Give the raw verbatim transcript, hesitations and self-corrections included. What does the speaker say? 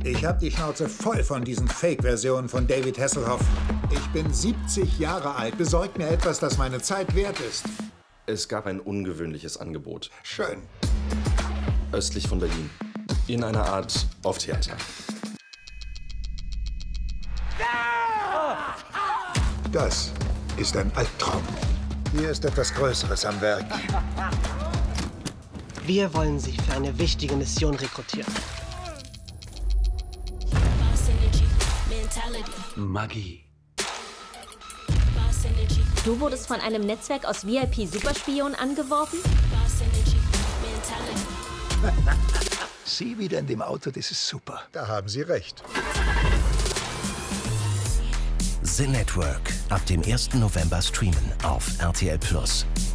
Ich habe die Schnauze voll von diesen Fake-Versionen von David Hasselhoff. Ich bin siebzig Jahre alt. Besorgt mir etwas, das meine Zeit wert ist. Es gab ein ungewöhnliches Angebot. Schön. Östlich von Berlin. In einer Art Off-Theater. Das ist ein Albtraum. Hier ist etwas Größeres am Werk. Wir wollen Sie für eine wichtige Mission rekrutieren. Magie. Du wurdest von einem Netzwerk aus V I P-Superspionen angeworben? Sie wieder in dem Auto, das ist super. Da haben Sie recht. The Network. Ab dem ersten November streamen auf R T L Plus.